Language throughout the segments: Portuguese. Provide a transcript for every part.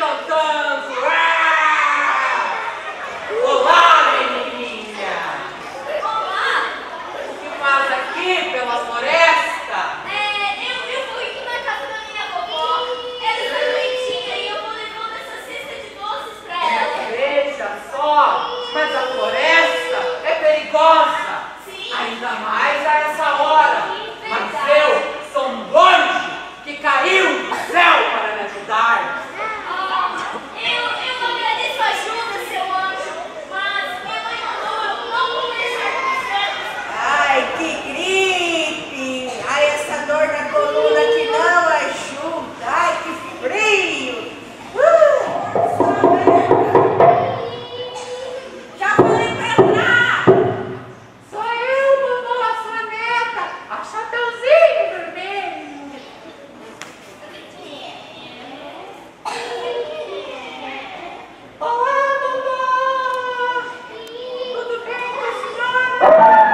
cantando. Olá, menininha. Olá. O que faz aqui pela floresta? Eu fui aqui na casa da minha vovó. Ela está doentinha e eu vou levando essa cesta de doces pra ela. Veja só, mas a floresta é perigosa. Sim. Ainda mais a essa hora. Sim, Mas verdade. eu sou um anjo que caiu do céu para me ajudar. Eu agradeço a ajuda, seu anjo, mas minha mãe mandou eu não conversar com os velhos. Ai, que gripe! Ai, essa dor na coluna que não ajuda! Ai, que frio! Já falei pra entrar! Sou eu, vovó, a sua neta, a Chapeuzinho Vermelho. Olá, vovó! Tudo bem com a senhora?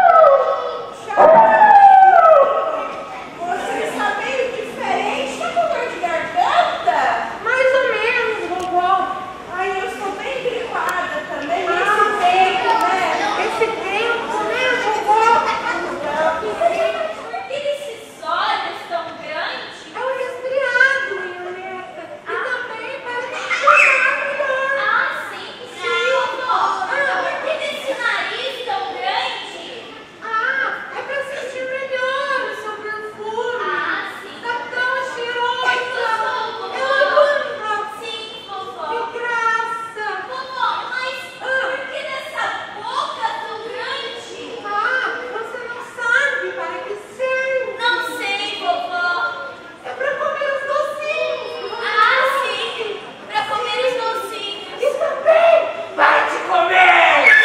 Você está meio diferente, tá com dor de garganta? Mais ou menos, vovó. Ai, eu estou bem gripada também, Ah, nesse tempo, né? Esse tempo, né, vovó? Por que esses olhos tão grandes? É um resfriado, minha neta. E também para me dor. Ah, sim. Vovó, por que desse nariz tão grande? Ah, é pra sentir melhor o seu perfume. Ah, sim. Tá tão cheirosa. Vovó. Eu amo. Sim, vovó. Que graça. Vovó, mas por que dessa boca tão grande? Ah, você não sabe para que serve. Não sei, vovó. É pra comer os docinhos. Ah, sim. Pra comer os docinhos. E também para te comer.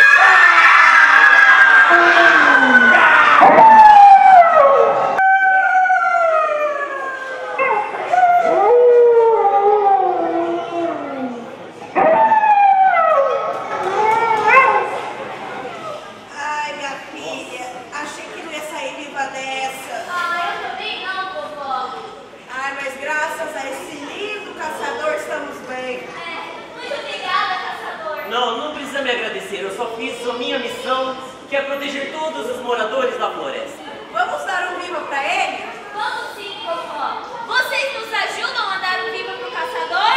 Ai, minha filha, achei que não ia sair viva dessa. Ah, eu também não, vovó. Ai, mas graças a esse lindo caçador estamos bem. Muito obrigada, caçador. Não precisa me agradecer. Eu só fiz a minha missão, que é proteger todos os moradores da floresta. Vamos dar um viva pra ele? Vamos sim, vovó. Vocês nos ajudam a dar um viva pro caçador?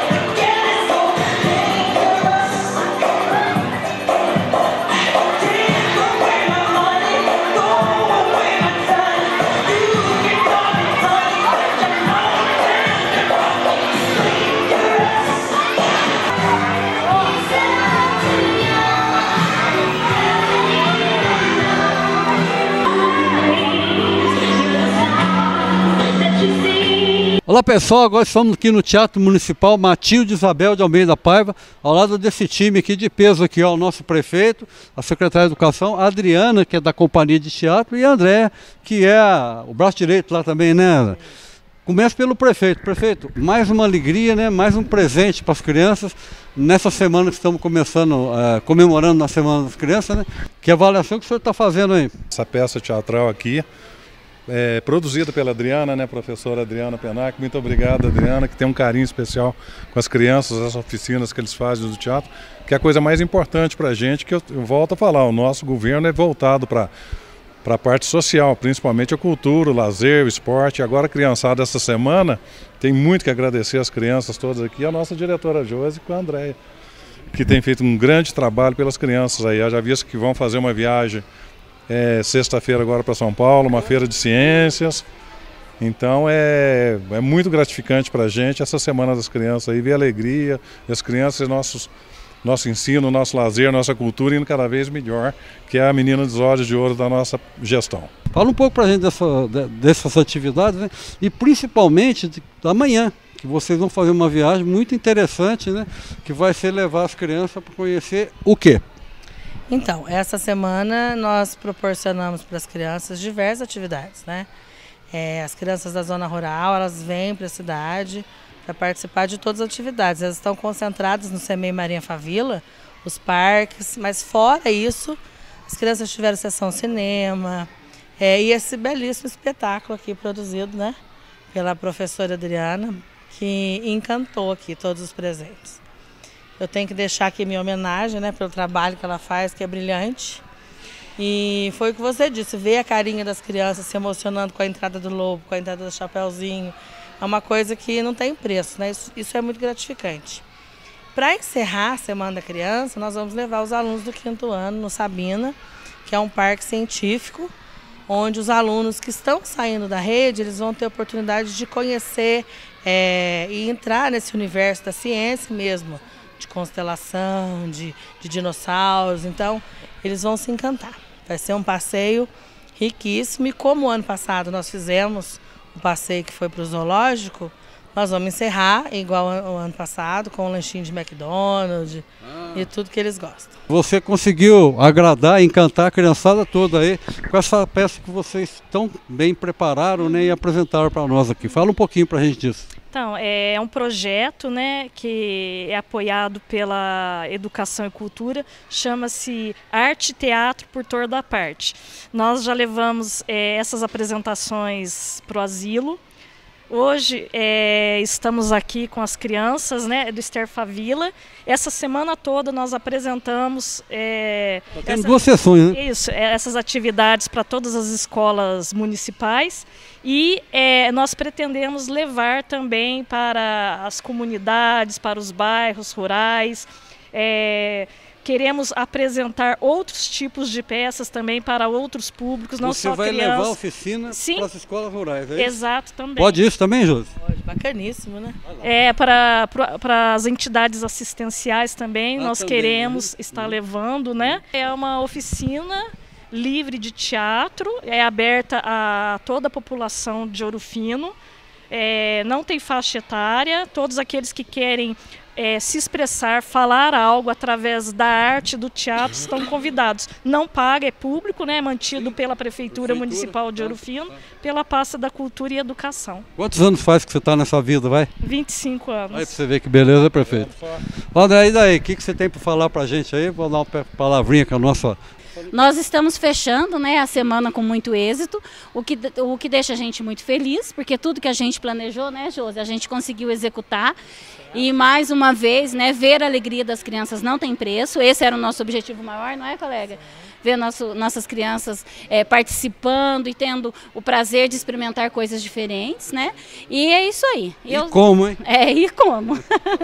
Olá pessoal, agora estamos aqui no Teatro Municipal Matilde Isabel de Almeida Paiva, ao lado desse time aqui de peso aqui, ó, o nosso prefeito, a secretária de Educação, a Adriana, que é da companhia de teatro, e a André, que é o braço direito lá também, né? Começa pelo prefeito. Prefeito, mais uma alegria, né? Mais um presente para as crianças, nessa semana que estamos começando, comemorando na Semana das Crianças, né? Que avaliação que o senhor está fazendo aí? Essa peça teatral aqui é produzida pela Adriana, né, professora Adriana Penac. Muito obrigado, Adriana, que tem um carinho especial com as crianças, as oficinas que eles fazem do teatro, que é a coisa mais importante para a gente, que eu volto a falar, o nosso governo é voltado para a parte social, principalmente a cultura, o lazer, o esporte. Agora, a criançada, essa semana, tem muito que agradecer as crianças todas aqui, e a nossa diretora Josi com a Andréia, que tem feito um grande trabalho pelas crianças aí. Eu já vi que vão fazer uma viagem sexta-feira agora para São Paulo, uma feira de ciências. Então é muito gratificante para a gente essa Semana das Crianças aí, ver a alegria das crianças, nosso ensino, nosso lazer, nossa cultura indo cada vez melhor, que é a menina dos olhos de ouro da nossa gestão. Fala um pouco para a gente dessas atividades, né? E principalmente da manhã, que vocês vão fazer uma viagem muito interessante, né? Que vai ser levar as crianças para conhecer o quê? Então, essa semana nós proporcionamos para as crianças diversas atividades, né? As crianças da zona rural, elas vêm para a cidade para participar de todas as atividades. Elas estão concentradas no CEMEI Marinha Favila, os parques, mas fora isso, as crianças tiveram sessão cinema, e esse belíssimo espetáculo aqui produzido, né, pela professora Adriana, que encantou aqui todos os presentes. Eu tenho que deixar aqui minha homenagem, né, pelo trabalho que ela faz, que é brilhante. E foi o que você disse, ver a carinha das crianças se emocionando com a entrada do lobo, com a entrada do Chapeuzinho, é uma coisa que não tem preço, né? Isso é muito gratificante. Para encerrar a Semana da Criança, nós vamos levar os alunos do 5º ano no Sabina, que é um parque científico, onde os alunos que estão saindo da rede, eles vão ter oportunidade de conhecer e entrar nesse universo da ciência mesmo, de constelação, de dinossauros. Então, eles vão se encantar. Vai ser um passeio riquíssimo e como ano passado nós fizemos um passeio que foi para o zoológico, nós vamos encerrar igual o ano passado, com um lanchinho de McDonald's e tudo que eles gostam. Você conseguiu agradar, encantar a criançada toda aí com essa peça que vocês tão bem prepararam, né, e apresentaram para nós aqui. Fala um pouquinho para a gente disso. Então, é um projeto, né, que é apoiado pela Educação e Cultura, chama-se Arte e Teatro por Toda Parte. Nós já levamos essas apresentações para o asilo. Hoje estamos aqui com as crianças, né, do Esther Favila. Essa semana toda nós apresentamos tem 2 sessões, né? Isso, essas atividades para todas as escolas municipais e nós pretendemos levar também para as comunidades, para os bairros rurais. Queremos apresentar outros tipos de peças também para outros públicos, não Você só vai crianças. levar a oficina para as escolas rurais, é isso? Exato, também. Pode isso também, Josi? Pode, bacaníssimo, né? Para as entidades assistenciais também, nós também, queremos estar levando, né? É uma oficina livre de teatro, é aberta a toda a população de Ouro Fino, não tem faixa etária, todos aqueles que querem se expressar, falar algo através da arte, do teatro, estão convidados. Não paga, é público, né? Mantido pela Prefeitura Municipal de Ouro Fino, pela pasta da Cultura e Educação. Quantos anos faz que você está nessa vida, vai? 25 anos. Aí pra você ver que beleza, prefeito. André, e daí? O que você tem para falar para a gente aí? Vou dar uma palavrinha com a nossa... Nós estamos fechando, né, a semana com muito êxito, o que deixa a gente muito feliz, porque tudo que a gente planejou, né, Josi, a gente conseguiu executar. E mais uma vez, né, ver a alegria das crianças não tem preço. Esse era o nosso objetivo maior, não é, colega? Ver nossas crianças participando e tendo o prazer de experimentar coisas diferentes, né? E é isso aí. E como, hein? E como.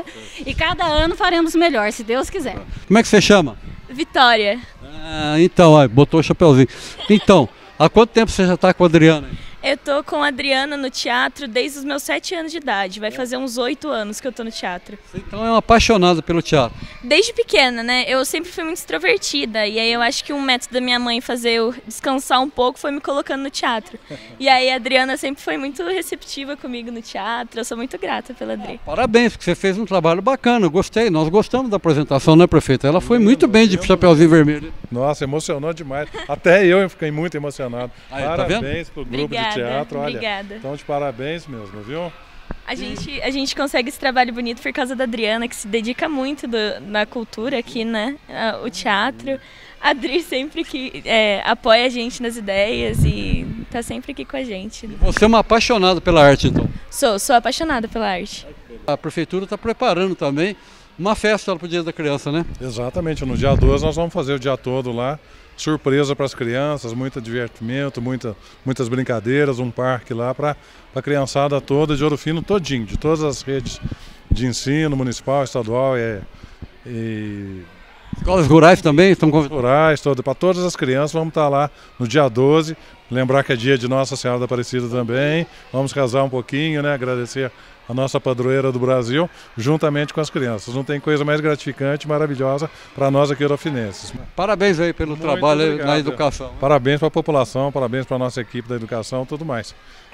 E cada ano faremos melhor, se Deus quiser. Como é que você chama? Vitória. Então, botou o chapeuzinho. Então, há quanto tempo você já está com a Adriana? Eu tô com a Adriana no teatro desde os meus 7 anos de idade. Vai fazer uns 8 anos que eu tô no teatro. Então é uma apaixonada pelo teatro. Desde pequena, né? Eu sempre fui muito extrovertida. E aí eu acho que um método da minha mãe fazer eu descansar um pouco foi me colocando no teatro. E aí a Adriana sempre foi muito receptiva comigo no teatro. Eu sou muito grata pela Adri. Parabéns, porque você fez um trabalho bacana. Eu gostei. Nós gostamos da apresentação, né, prefeita? Ela foi muito bem de Chapeuzinho Vermelho. Nossa, emocionou demais. Até eu fiquei muito emocionado. Aí, parabéns pro grupo Obrigada. de teatro, olha. Obrigada. Então, de parabéns mesmo, viu? A gente consegue esse trabalho bonito por causa da Adriana, que se dedica muito na cultura aqui, né? O teatro. A Adri sempre que apoia a gente nas ideias e tá sempre aqui com a gente. Você é uma apaixonada pela arte, então? Sou apaixonada pela arte. A prefeitura está preparando também uma festa para o Dia da Criança, né? Exatamente. No dia 12 nós vamos fazer o dia todo lá. Surpresa para as crianças, muito divertimento, muitas brincadeiras, um parque lá para a criançada toda de Ouro Fino todinho, de todas as redes de ensino, municipal, estadual e escolas rurais também estão rurais, para todas as crianças. Vamos estar lá no dia 12, lembrar que é dia de Nossa Senhora da Aparecida também, vamos rezar um pouquinho, né, agradecer a nossa padroeira do Brasil, juntamente com as crianças. Não tem coisa mais gratificante, maravilhosa para nós aqui orofinenses. Parabéns aí pelo trabalho na educação. Parabéns para a população, parabéns para a nossa equipe da educação, tudo mais.